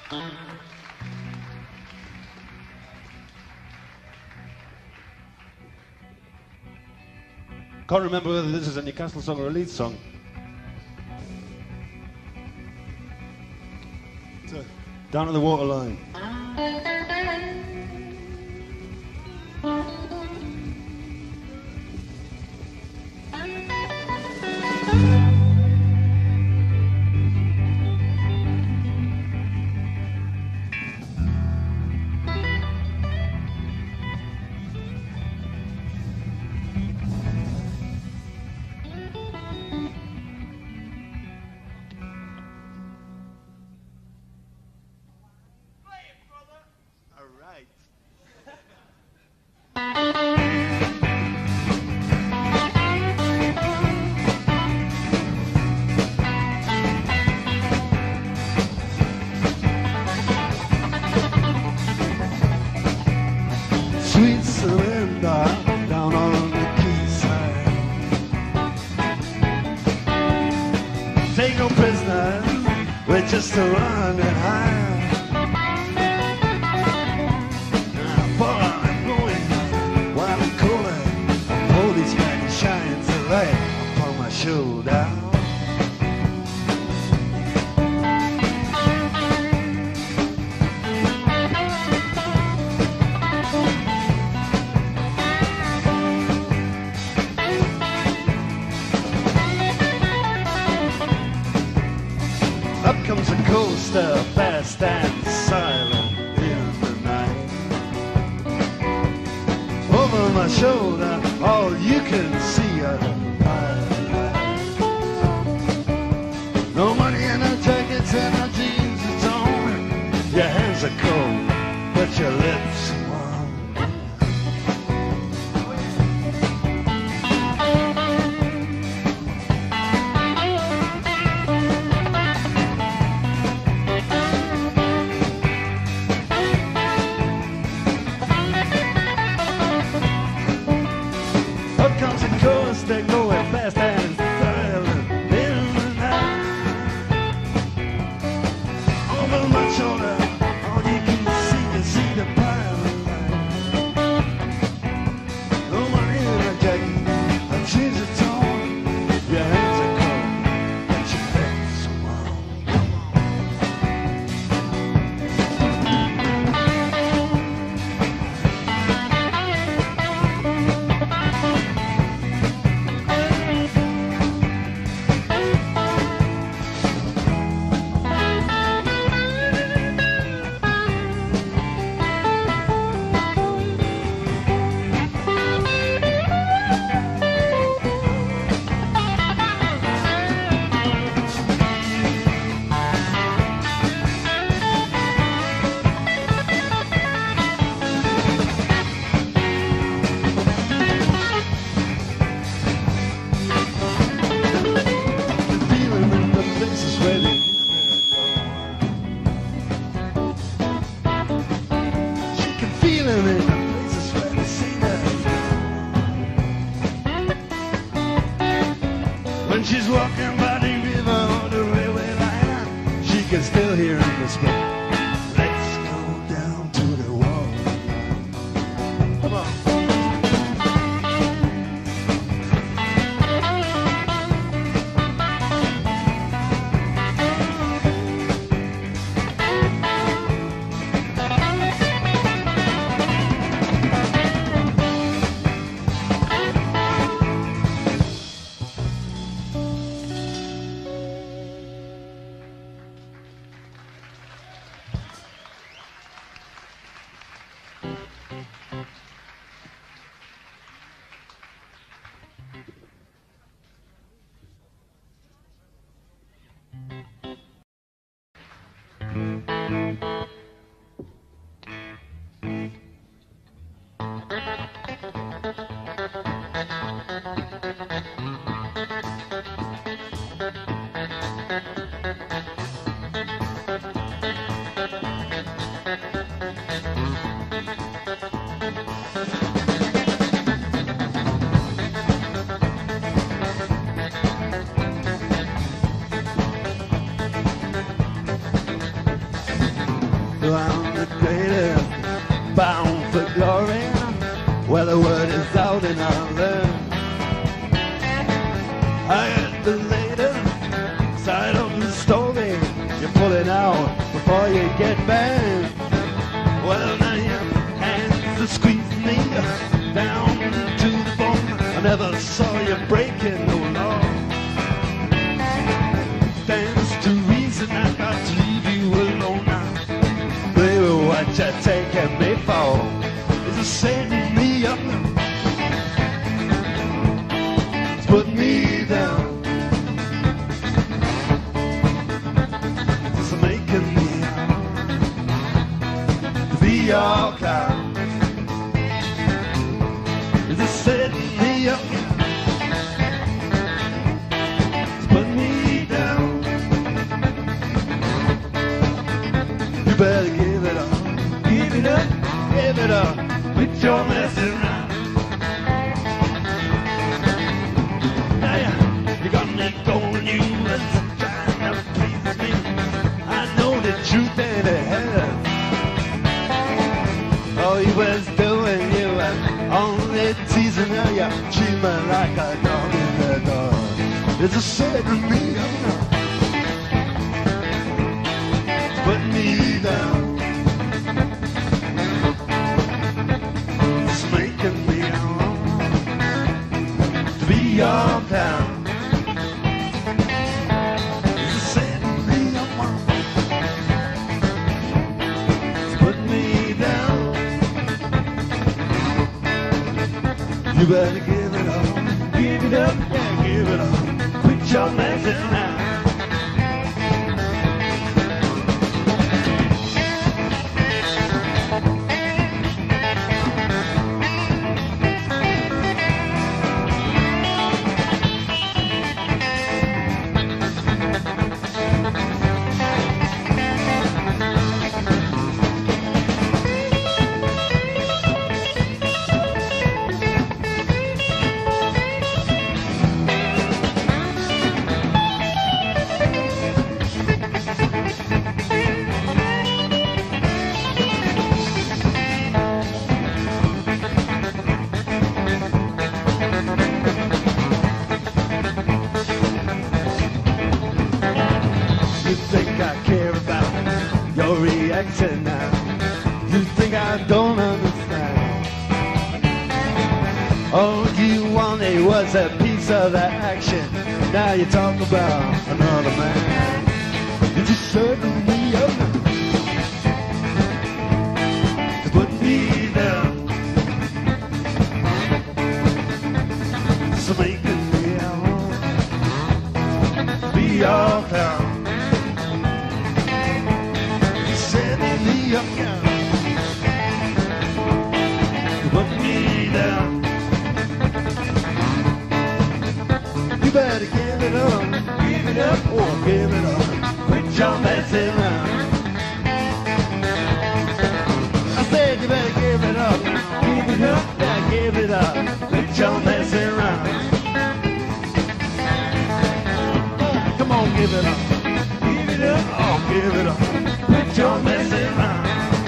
Can't remember whether this is a Newcastle song or a Leeds song. Down at the waterline. Just a run and high. But I'm going while I'm calling. All these guys shine to light upon my shoulder. Fast and silent in the night. Over my shoulder, all you can see are the lights. No money and no jackets and no jeans at all. Your hands are cold, but your lips are warm. They're going fast and silent in the night. Over my shoulder, all you can see the pile of light. No money in a jacket, a jeans are torn. Your hands are cold, but your lips are warm. Come she's walking by the river on the railway line. She can still hear him whisper, let's go down to the wall. Come on. Well, the word is out and I learned. I heard the later side of the story. You're pulling out before you get banned. Well, now your hands are squeezing me down to the bone. I never saw you breaking no law. Stands to reason I got to leave you alone now. Baby, what you taking me for? Is it setting me up? It's putting me down. It's making me to be your clown. Is it setting me up? It's putting me down. You better give it up. Give it up. Give it up. Quit your messing around. Now you got me going, you was trying to please me. I know the truth ain't ahead. All you was doing, you were only teasing her. You treat me like a dog in the door. It's a setting me up now. Put me down. It's making me to be your town. It's setting me up. It's putting me down. You better give it up. Give it up. Yeah, give it up. Quit your messing around. Now. You think I don't understand? All you wanted was a piece of that action. Now you talk about another man. You just serving me up to put me down. So making me out be your pal. Up now. Put me down. You better give it up. Give it up. Oh, give it up. Quit your messing around. I said you better give it up. Give it up. Yeah, give it up. Quit your messing around. Oh, come on, give it up. Give it up. Oh, give it up. Quit your messing around.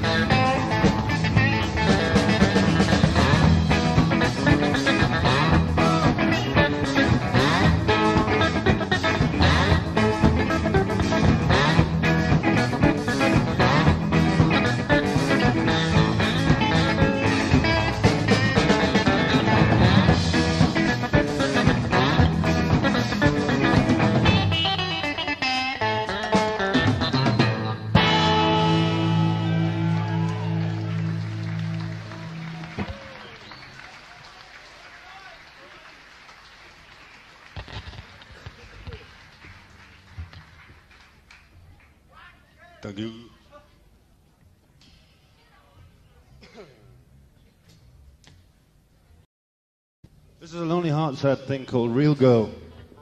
Thank you. This is a Lonely Heart sad thing called Real Girl.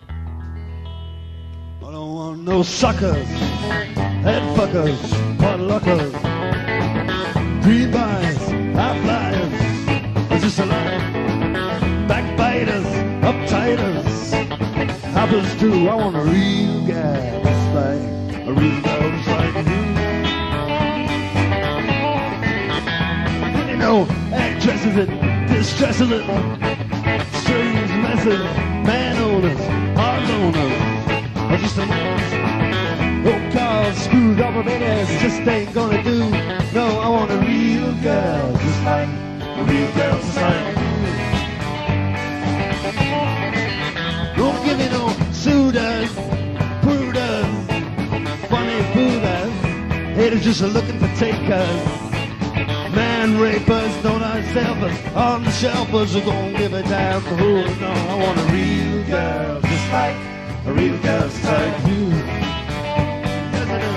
I don't want no suckers, head fuckers, potluckers, green buys, high flyers. It's just a line. Backbiters, uptighters, hoppers too. I want a real guy, just like a real girl, just like you. You know, actresses and stress a little. Strange messes, man owners, hard owners, or just a old car screwed up with it, just ain't gonna do. No, I want a real girl, just like a real girl, just like you. Don't give me no suitors, pooders, funny fooders, haters just looking for takers. Man rapers, don't I selfers, on the shelfers are gonna give a damn for who. No, I want a real girl, just like a real girl, just like you. Yes, I do.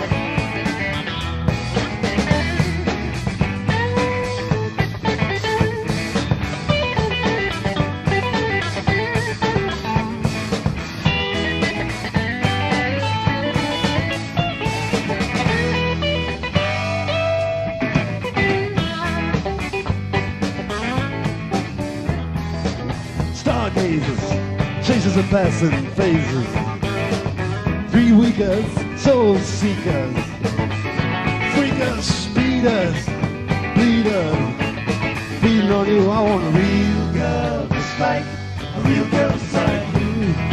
Chasers of passing phases, 3 weekers, soul seekers, freakers, speeders, bleeders, feeding on you. I want a real girl, just like a real girl, just like you.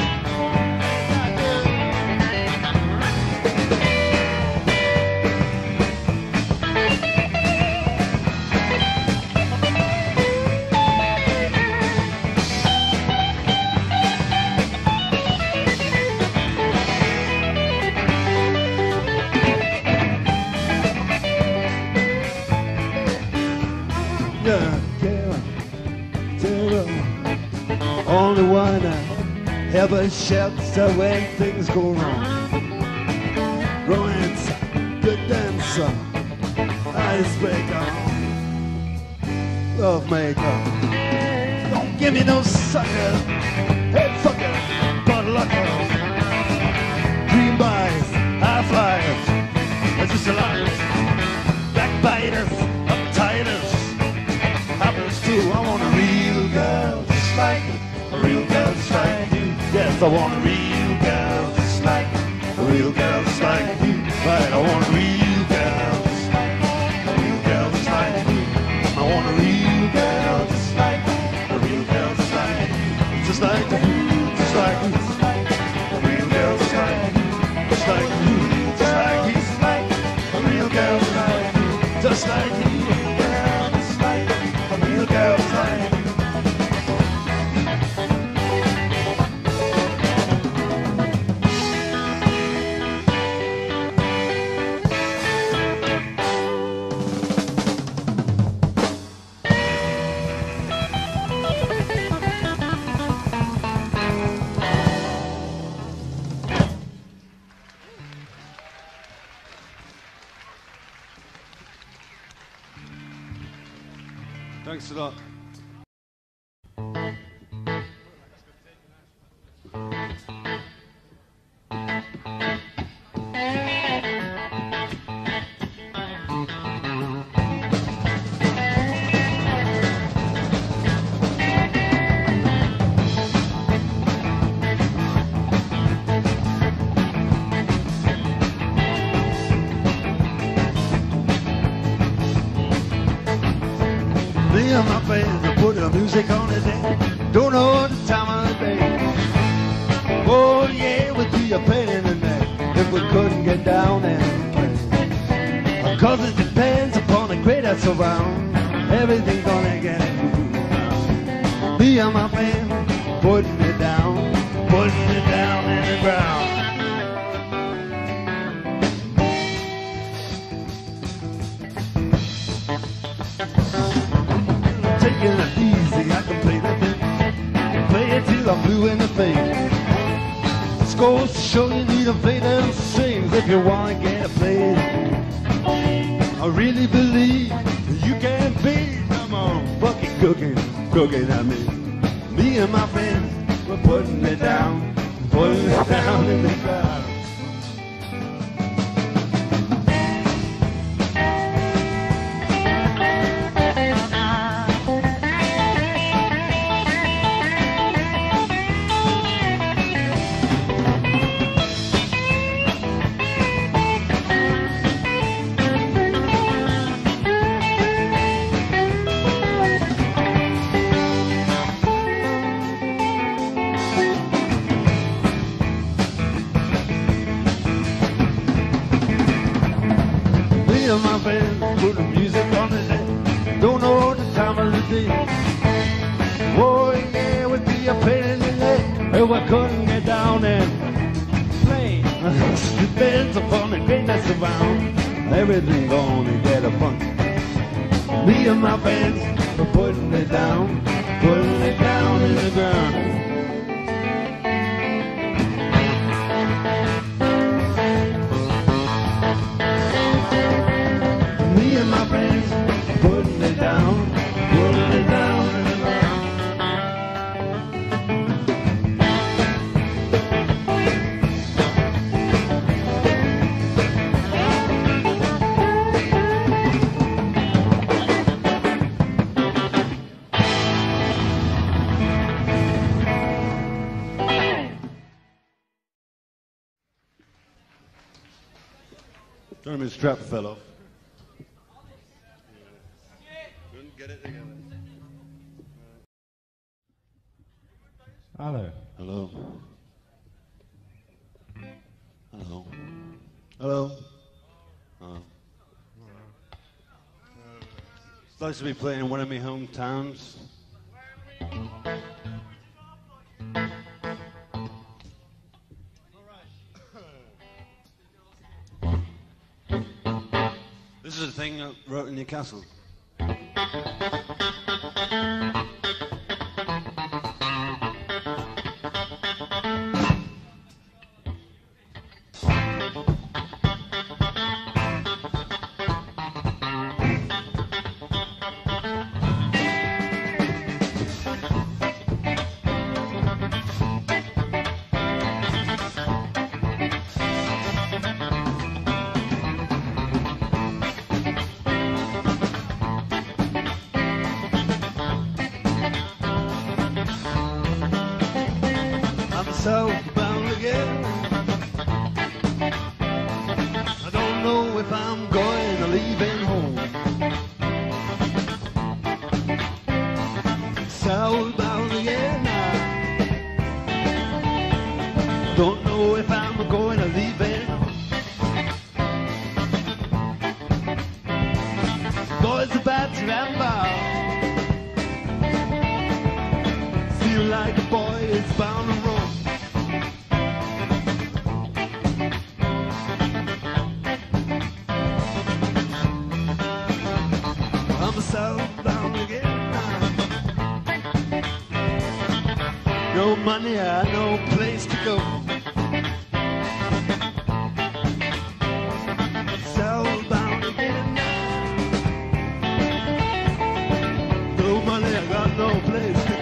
Only one ever shelter when things go wrong. Romance, good dancer, icebreaker, love maker. Don't give me no sucker, head fucker, bottle lucker, dream buys, high flyers, that's just a liar. Backbiters, uptighters, hoppers too. I want a real girl, just like a real girl, just like you. Yes, I want a real girl, just like a real girl, just like you. Right, I want a real girl, just like a real girl, just like you. I want a real girl, just like a real girl, just like you. Just like you, just like you. A real girl, just like you. Just like you, just like you. A real girl, just like you. Just like you. Just like a real girl, just like you. Thanks a lot. Me and my friends are putting the music on today. Don't know the time of the day. Oh yeah, we'd be a pain in the neck if we couldn't get down and play. Cause it depends upon the crowd that's around. Everything's gonna get moved. Me and my friends putting it down in the ground. Taking it easy, I can play the thing. Play it till I'm blue in the face. This goes to show you need to play them strings if you want to get a play. I really believe you can be. Come on, fucking cooking at me. Me and my friends, we're putting it down in the ground. Well, I couldn't get down and play. The beds upon the greatness around. Everything gonna get a funk. Me and my friends were putting it down in the ground. Me and my friends putting it down in the ground. German strap fell off. Couldn't get it together. Hello. Hello. Hello. Hello. Oh. It's nice to be playing in one of my hometowns. This is a thing I wrote in Newcastle. Southbound again. I don't know if I'm going or leaving home. Southbound again. I don't know if I'm going or leaving home. Boys about to ramble. Feel like a boy is bound to roam. Southbound again. No money, no place to go. Southbound again. No money, I got no place to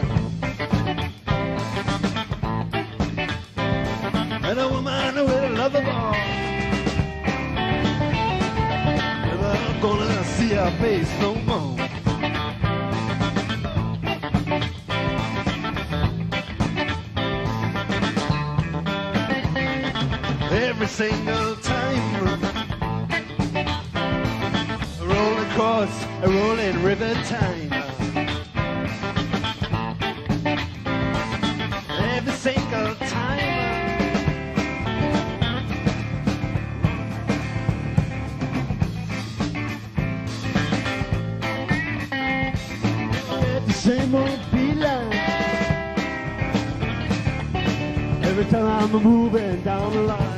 go. And a woman with a lover boy. Never gonna see her face no more. Every single time I roll across a rolling river time. Every single time the same old feeling. Every time I'm moving down the line.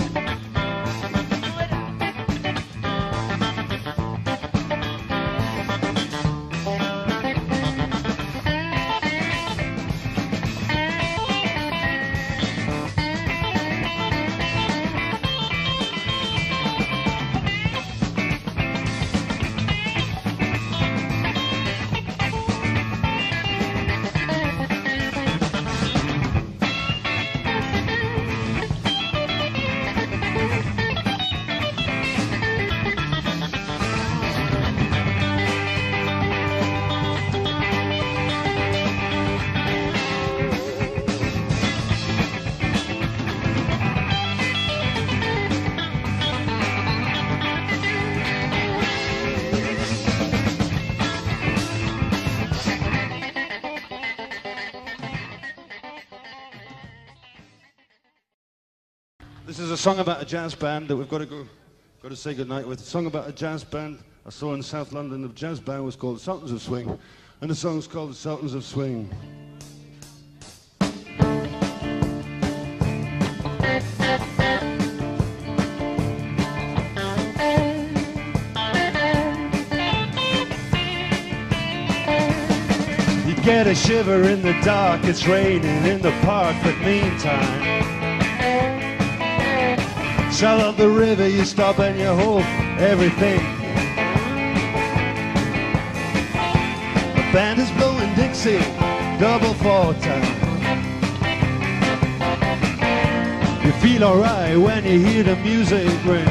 This is a song about a jazz band that we've got to say goodnight with. A song about a jazz band I saw in South London. The jazz band was called Sultans of Swing, and the song's called Sultans of Swing. get a shiver in the dark, it's raining in the park, but meantime, south of the river you stop and you hold everything. The band is blowing Dixie, double fall time. You feel alright when you hear the music ring.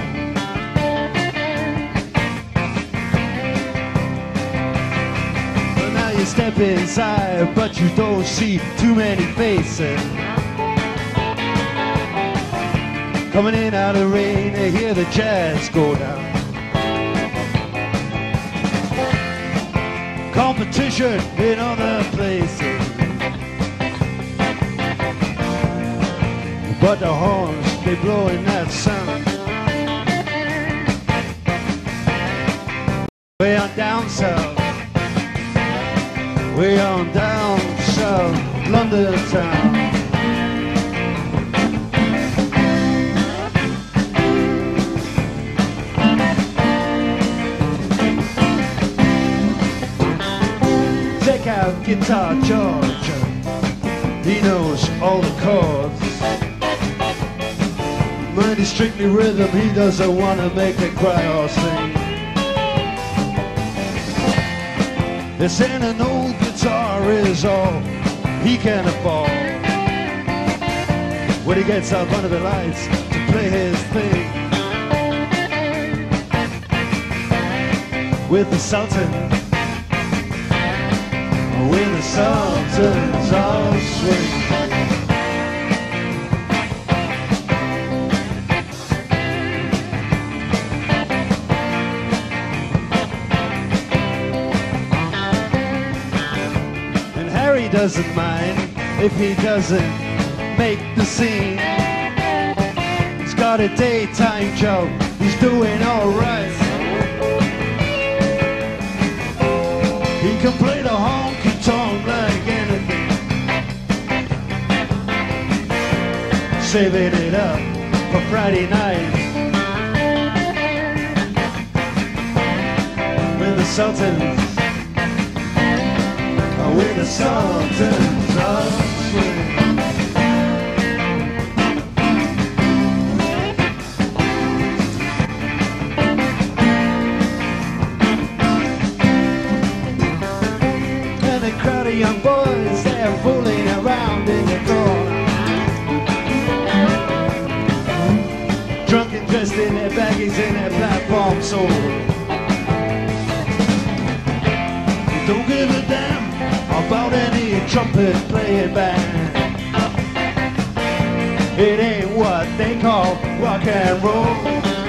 Step inside, but you don't see too many faces. Coming in out of the rain, they hear the jazz go down. Competition in other places, but the horns, they blowing that sound. Way on down south, way on down south, London town. Take out Guitar George, he knows all the chords. Mine is strictly rhythm, he doesn't want to make it cry or sing. They're saying an old guitar is all he can afford when he gets up under the lights to play his thing. With the Sultans, with the Sultans of Swing. He doesn't mind if he doesn't make the scene. He's got a daytime job, he's doing alright. He can play the honky-tonk like anything, saving it up for Friday night with the Sultans. With the Sultans of Swing. And a crowd of young boys, they're fooling around in the corner, drunk and dressed in their baggies and their platform soles. Don't give a damn about any trumpet playing band. It ain't what they call rock and roll.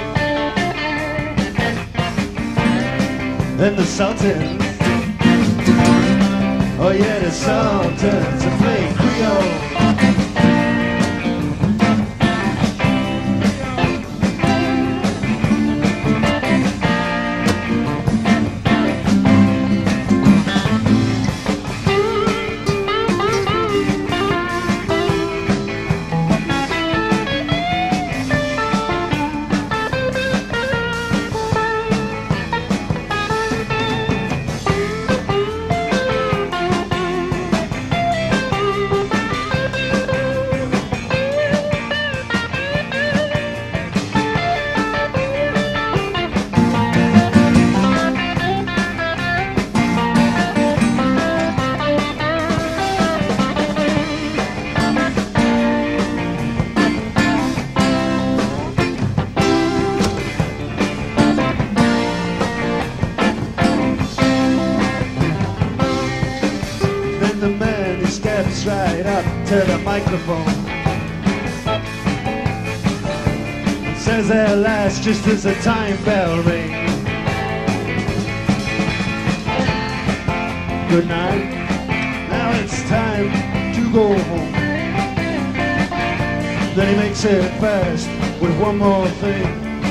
And the Sultans, oh yeah, the Sultans play Creole. Right up to the microphone, says at last just as the time bell rings, good night, now it's time to go home. Then he makes it fast with one more thing.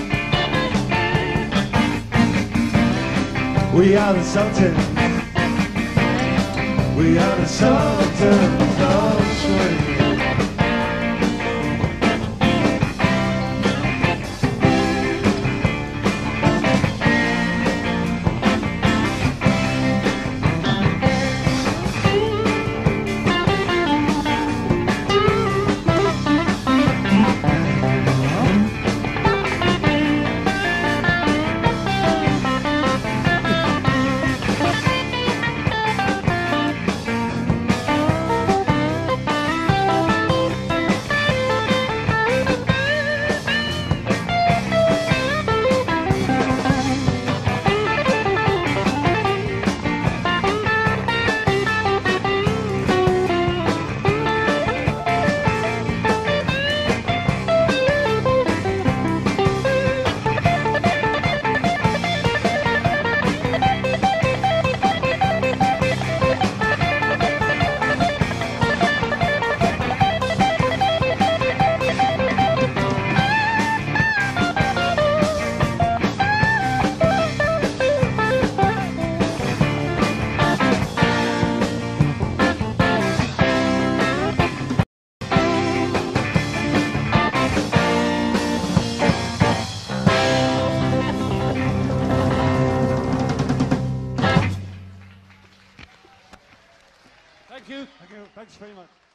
We are the Sultans, we are the Sultans of Swing. very much.